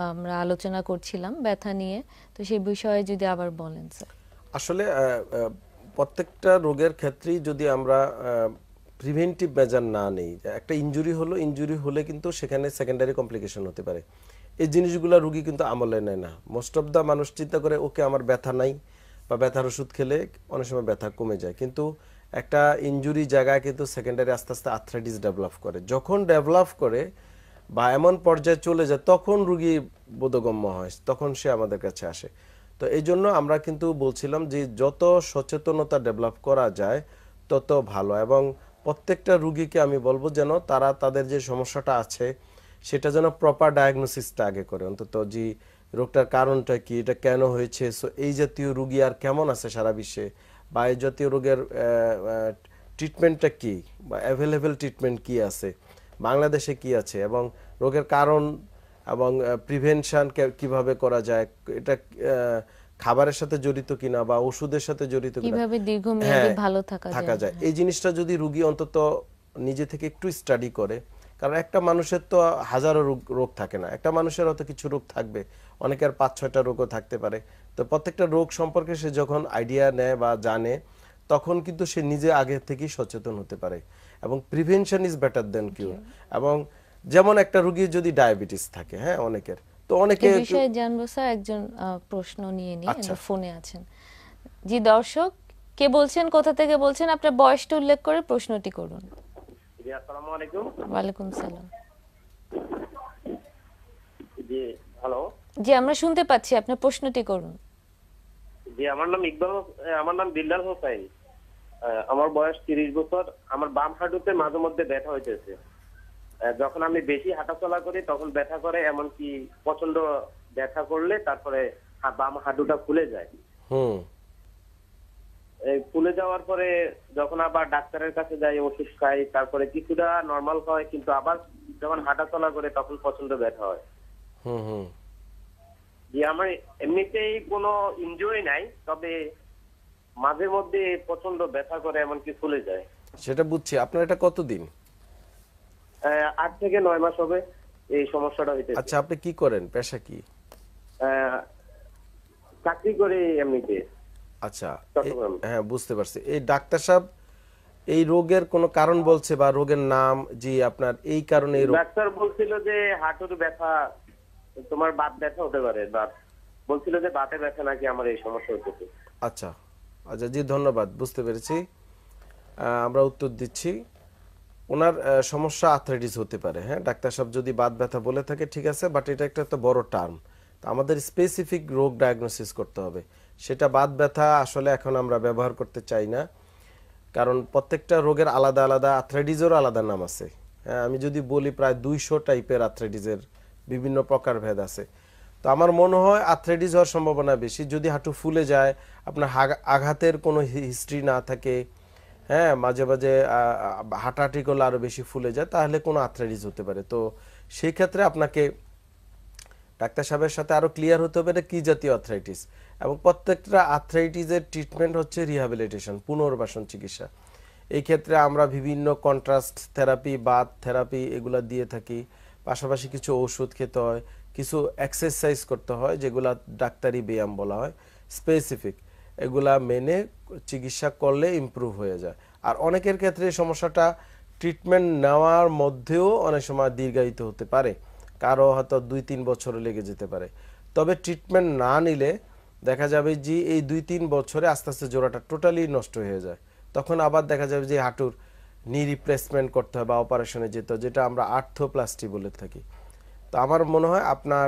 আমরা আলোচনা করছিলাম ব্যথা নিয়ে, তো সেই বিষয়ে যদি আবার বলেন স্যার। আসলে প্রত্যেকটা রোগের ক্ষেত্রেই যদি আমরা প্রিভেন্টিভ মেজার না নেই, একটা ইনজুরি হলে কিন্তু সেখানে সেকেন্ডারি কমপ্লিকেশন হতে পারে। এই জিনিসগুলো রুগী কিন্তু আমলে নেয় না। মোস্ট অফ দ্য মানুষ চিন্তা করে ওকে আমার ব্যথা নাই বা ব্যথার ওষুধ খেলে অনেক সময় ব্যথা কমে যায়, কিন্তু একটা ইনজুরি জায়গায় কিন্তু সেকেন্ডারি আস্তে আস্তে আর্থ্রাইটিস ডেভেলপ করে। যখন ডেভেলপ করে বা এমন পর্যায়ে চলে যায় তখন রুগী বোধগম্য হয়, তখন সে আমাদের কাছে আসে। তো এই জন্য আমরা কিন্তু বলছিলাম যে যত সচেতনতা ডেভেলপ করা যায় তত ভালো, এবং প্রত্যেকটা রুগীকে আমি বলবো যেন তারা তাদের যে সমস্যাটা আছে সেটা যেন প্রপার ডায়াগনোসিসটা আগে করে, অন্তত যে রোগটার কারণটা কি, এটা কেন হয়েছে, সো এই জাতীয় রুগী আর কেমন আছে সারা বিশ্বে, বা এই জাতীয় রোগের ট্রিটমেন্টটা কি, বা অ্যাভেলেবেল ট্রিটমেন্ট কি আছে, বাংলাদেশে কি আছে, এবং রোগের কারণ এবং প্রিভেনশন কিভাবে করা যায়, এটা খাবারের সাথে জড়িত কিনা বা ওষুধের সাথে জড়িত কিনা, কিভাবে দীর্ঘমেয়াদী হ্যাঁ ভালো থাকা যায়। যায়। এই জিনিসটা যদি রুগী অন্তত নিজে থেকে একটু স্টাডি করে, কারণ একটা মানুষের তো হাজারো রোগ থাকে না, একটা মানুষের হয়তো কিছু রোগ থাকবে, অনেকের 5-6টা রোগও থাকতে পারে। তো প্রত্যেকটা রোগ সম্পর্কে সে যখন আইডিয়া নেয় বা জানে তখন কিন্তু সে নিজে আগে থেকেই সচেতন হতে পারে, এবং prevention is better than cure. এবং যেমন একটা রুগীর যদি ডায়াবেটিস থাকে, হ্যাঁ অনেকের, তো অনেকে এই বিষয়ে জানবো স্যার, একজন প্রশ্ন নিয়ে নিয়ে আচ্ছা ফোনে আছেন। জি দর্শক, কে বলছেন, কোথা থেকে বলছেন, আপনার বয়সটা উল্লেখ করে প্রশ্নটি করুন। জি আসসালামু আলাইকুম। ওয়ালাইকুম সালাম। জি হ্যালো। জি আমরা শুনতে পাচ্ছি, আপনার প্রশ্নটি করুন। জি আমার নাম আমার নাম বিল্লাল হোসেন। আমার বয়স 30 বছর। আমার বাম হাঁটুতে মাঝে মধ্যে ব্যথা হইতেছে। যখন আমি বেশি হাঁটাচলা করি তখন ব্যথা করে, এমনকি প্রচন্ড ব্যথা করলে তারপরে বাম হাঁটুটা ফুলে যায়। হুম এই ফুলে যাওয়ার পরে যখন আবার ডাক্তারের কাছে যাই, ওষুধ খাই, তারপরে কিছুটা নর্মাল হয়, কিন্তু আবার যখন হাঁটাচলা করে তখন প্রচন্ড ব্যথা হয়। হুম হুম জি আমার এমনিতেই কোনো ইনজুরি নাই, তবে মাঝে মধ্যে প্রচন্ড ব্যথা করে, এমনকি ফুলে যায়। সেটা বুঝছি। আপনার এটা কতদিন? 8 থেকে 9 মাস হবে এই সমস্যাটা হইতেছে। আচ্ছা, আপনি কি করেন, পেশা কি? চাকরি করে এমনিতে আচ্ছা, চট্টগ্রাম। হ্যাঁ বুঝতে পারছি। এই ডাক্তার সাহেব এই রোগের কোনো কারণ বলছে বা রোগের নাম, জি আপনার এই কারণে এই রোগ? ডাক্তার বলছিল যে হাঁটুর ব্যথা, তোমার বাত ব্যথা হতে পারে, বলছিল যে বাতে ব্যথা নাকি আমার এই সমস্যা হচ্ছে। আচ্ছা আচ্ছা, জি ধন্যবাদ, বুঝতে পেরেছি। আমরা উত্তর দিচ্ছি। ওনার সমস্যা আর্থ্রাইটিস হতে পারে, হ্যাঁ ডাক্তার সাহেব যদি বাত ব্যথা বলে থাকে ঠিক আছে, বাট এটা একটা তো বড় টার্ম, তো আমাদের স্পেসিফিক রোগ ডায়াগনোসিস করতে হবে। সেটা বাত ব্যথা আসলে এখন আমরা ব্যবহার করতে চাই না, কারণ প্রত্যেকটা রোগের আলাদা আলাদা, আর্থ্রাইটিসেরও আলাদা নাম আছে। হ্যাঁ আমি যদি বলি প্রায় 200 টাইপের আর্থ্রাইটিসের বিভিন্ন প্রকারভেদ আছে। তো আমার মনে হয় আর্থ্রাইটিস হওয়ার সম্ভাবনা বেশি যদি হাঁটু ফুলে যায়, আপনার আঘাতের কোনো হিস্ট্রি না থাকে, হ্যাঁ মাঝে মাঝে হাঁটাহাঁটি করলে আরও বেশি ফুলে যায়, তাহলে কোনো আর্থ্রাইটিস হতে পারে। তো সেই ক্ষেত্রে আপনাকে ডাক্তার সাহেবের সাথে আরও ক্লিয়ার হতে হবে এটা কী জাতীয় আর্থ্রাইটিস, এবং প্রত্যেকটা আর্থ্রাইটিসের ট্রিটমেন্ট হচ্ছে রিহ্যাবিলিটেশন, পুনর্বাসন চিকিৎসা। এই ক্ষেত্রে আমরা বিভিন্ন কন্ট্রাস্ট থেরাপি, বাত থেরাপি এগুলা দিয়ে থাকি, পাশাপাশি কিছু ওষুধ খেতে হয়, কিছু এক্সারসাইজ করতে হয় যেগুলা ডাক্তারি ব্যায়াম বলা হয় স্পেসিফিক, এগুলা মেনে চিকিৎসা করলে ইমপ্রুভ হয়ে যায়। আর অনেকের ক্ষেত্রে এই সমস্যাটা ট্রিটমেন্ট নেওয়ার মধ্যেও অনেক সময় দীর্ঘায়িত হতে পারে, কারো হয়তো 2-3 বছর লেগে যেতে পারে। তবে ট্রিটমেন্ট না নিলে দেখা যাবে যে এই 2-3 বছরে আস্তে আস্তে জোড়াটা টোটালি নষ্ট হয়ে যায়, তখন আবার দেখা যাবে যে হাঁটুর নি রিপ্লেসমেন্ট করতে হয় বা অপারেশনে যেতে হয়, যেটা আমরা আর্থ্রোপ্লাস্টি বলে থাকি। তো আমার মনে হয় আপনার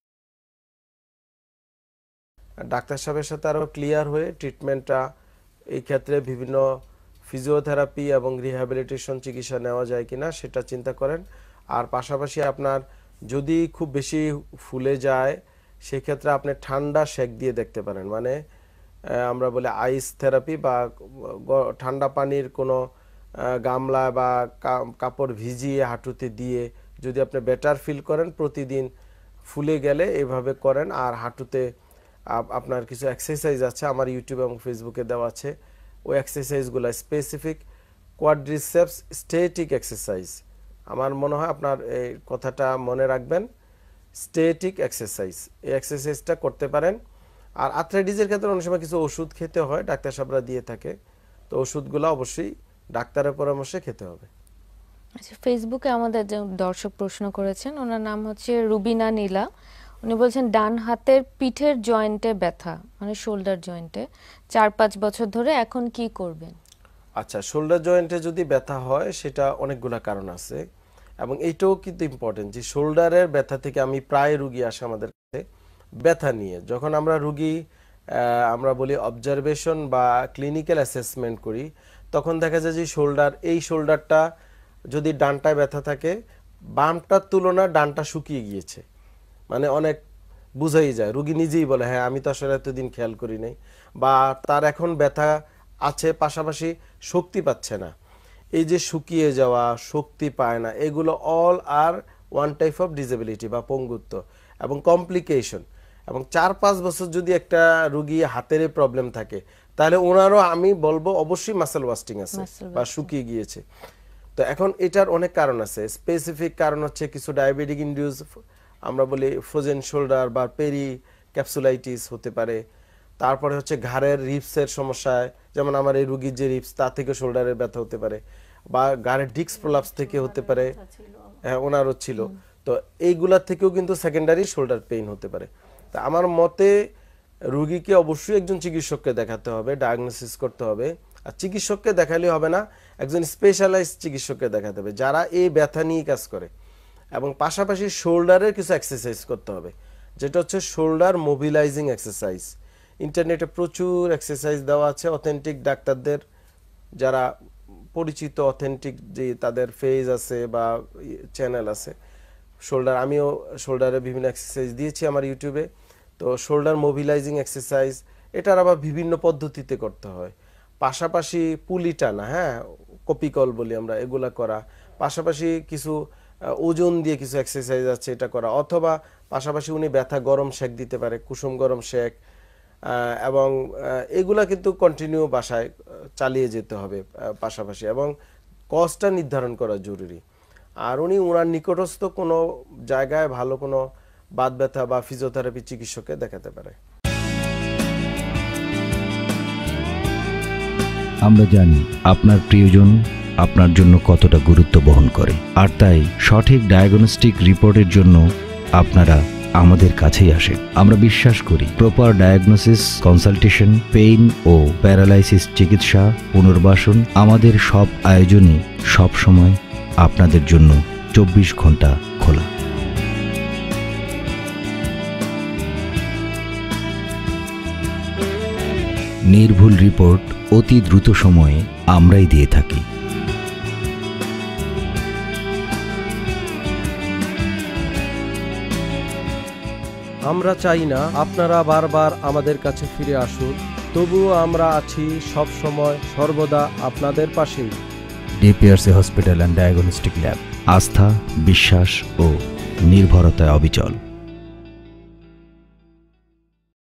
ডাক্তার সাহেবের সাথে আরও ক্লিয়ার হয়ে ট্রিটমেন্টটা, এই ক্ষেত্রে বিভিন্ন ফিজিওথেরাপি এবং রিহ্যাবিলিটেশন চিকিৎসা নেওয়া যায় কিনা সেটা চিন্তা করেন। আর পাশাপাশি আপনার যদি খুব বেশি ফুলে যায় সেক্ষেত্রে আপনি ঠান্ডা সেক দিয়ে দেখতে পারেন, মানে আমরা বলি আইস থেরাপি, বা ঠান্ডা পানির কোনো গামলা বা কাপড় ভিজিয়ে হাঁটুতে দিয়ে যদি আপনি বেটার ফিল করেন, প্রতিদিন ফুলে গেলে এভাবে করেন। আর হাঁটুতে আপনার কিছু এক্সারসাইজ আছে আমার ইউটিউব এবং ফেসবুকে দেওয়া আছে, ওই এক্সারসাইজগুলো স্পেসিফিক কোয়াড্রিসেপস স্ট্যাটিক এক্সারসাইজ। আমার মনে হয় আপনার এই কথাটা মনে রাখবেন, স্ট্যাটিক এক্সারসাইজ, এই এক্সারসাইজটা করতে পারেন। আর আর্থ্রাইটিসের ক্ষেত্রে অনেক সময় কিছু ওষুধ খেতে হয়, ডাক্তার সাহেবরা দিয়ে থাকে, তো ওষুধগুলো অবশ্যই ডাক্তারের পরামর্শে খেতে হবে। আচ্ছা, ফেসবুকে আমাদের যে দর্শক প্রশ্ন করেছেন, ওনার নাম হচ্ছে রুবিনা নীলা। উনি বলছেন ডান হাতের পিঠের জয়েন্টে ব্যথা, মানে শোল্ডার জয়েন্টে 4-5 বছর ধরে, এখন কি করবেন? আচ্ছা, শোল্ডার জয়েন্টে যদি ব্যথা হয় সেটা অনেকগুলা কারণ আছে, এবং এইটাও কিন্তু ইম্পর্টেন্ট যে শোল্ডারের ব্যথা থেকে আমি প্রায় রুগী আসে আমাদের কাছে ব্যথা নিয়ে। যখন আমরা রুগী আমরা বলি অবজারভেশন বা ক্লিনিক্যাল অ্যাসেসমেন্ট করি, তখন দেখা যায় যে এই শোল্ডারটা যদি ডানটায় ব্যথা থাকে, বামটার তুলনায় ডানটা শুকিয়ে গিয়েছে, মানে অনেক বুঝাই যায়, রুগী নিজেই বলে হ্যাঁ আমি তো আসলে এতদিন খেয়াল করি নাই, বা তার এখন ব্যথা আছে পাশাপাশি শক্তি পাচ্ছে না। এই যে শুকিয়ে যাওয়া, শক্তি পায় না, এগুলো all are one type of disability বা পঙ্গুত্ব এবং কমপ্লিকেশন। এবং 4-5 বছর যদি একটা রুগী হাতের প্রবলেম থাকে, তাহলে ওনারও আমি বলবো অবশ্যই মাসেল ওয়াস্টিং আছে বা শুকিয়ে গিয়েছে। তো এখন এটার অনেক কারণ আছে। স্পেসিফিক কারণ হচ্ছে কিছু ডায়াবেটিক ইনডিউস, আমরা বলি ফ্রোজেন শোল্ডার বা পেরি ক্যাপসুলাইটিস হতে পারে। তারপরে হচ্ছে ঘাড়ের রিপসের সমস্যায়, যেমন আমার এই রুগীর যে রিপস, তা থেকে শোল্ডারের ব্যথা হতে পারে, বা ঘাড়ের ডিস্ক প্রলাপস থেকে হতে পারে, হ্যাঁ ওনারও ছিল। তো এইগুলা থেকেও কিন্তু সেকেন্ডারি শোল্ডার পেইন হতে পারে। তা আমার মতে রুগীকে অবশ্যই একজন চিকিৎসককে দেখাতে হবে, ডায়াগনোসিস করতে হবে। আর চিকিৎসককে দেখালে হবে না, একজন স্পেশালাইজড চিকিৎসককে দেখাতে হবে যারা এই ব্যথা নিয়ে কাজ করে। এবং পাশাপাশি শোল্ডারের কিছু এক্সারসাইজ করতে হবে, যেটা হচ্ছে শোল্ডার মোবিলাইজিং এক্সারসাইজ। ইন্টারনেটে প্রচুর এক্সারসাইজ দেওয়া আছে, অথেন্টিক ডাক্তারদের যারা পরিচিত, অথেন্টিক যে তাদের পেজ আছে বা চ্যানেল আছে শোল্ডার, আমিও শোল্ডারে বিভিন্ন এক্সারসাইজ দিয়েছি আমার ইউটিউবে। তো শোল্ডার মোবিলাইজিং এক্সারসাইজ, এটার আবার বিভিন্ন পদ্ধতিতে করতে হয়। পাশাপাশি পুলি টানা, হ্যাঁ কপিকল বলি আমরা, এগুলা করা, পাশাপাশি কিছু ওজন দিয়ে কিছু এক্সারসাইজ আছে এটা করা, অথবা পাশাপাশি উনি ব্যথা গরম শেক দিতে পারে, কুসুম গরম শেক, এবং এগুলা কিন্তু কন্টিনিউ বাসায় চালিয়ে যেতে হবে পাশাপাশি, এবং কজটা নির্ধারণ করা জরুরি। আর উনি ওনার নিকটস্থ কোনো জায়গায় ভালো কোনো বাত ব্যথা বা ফিজিওথেরাপি চিকিৎসককে দেখাতে পারে। আমরা জানি আপনার প্রিয়জন আপনার জন্য কতটা গুরুত্ব বহন করে, আর তাই সঠিক ডায়াগনস্টিক রিপোর্টের জন্য আপনারা আমাদের কাছেই আসেন। আমরা বিশ্বাস করি প্রপার ডায়াগনোসিস, কনসালটেশন, পেইন ও প্যারালাইসিস চিকিৎসা, পুনর্বাসন, আমাদের সব আয়োজনই সব সময় আপনাদের জন্য 24 ঘন্টা খোলা। নির্ভুল রিপোর্ট অতি দ্রুত সময়ে আমরাই দিয়ে থাকি। আমরা চাই না আপনারা বারবার আমাদের কাছে ফিরে আসুন, তবুও আমরা আছি সব সময় সর্বদা আপনাদের পাশেই। DPRC hospital and diagnostic lab, আস্থা, বিশ্বাস ও নির্ভরতায় অবিচল।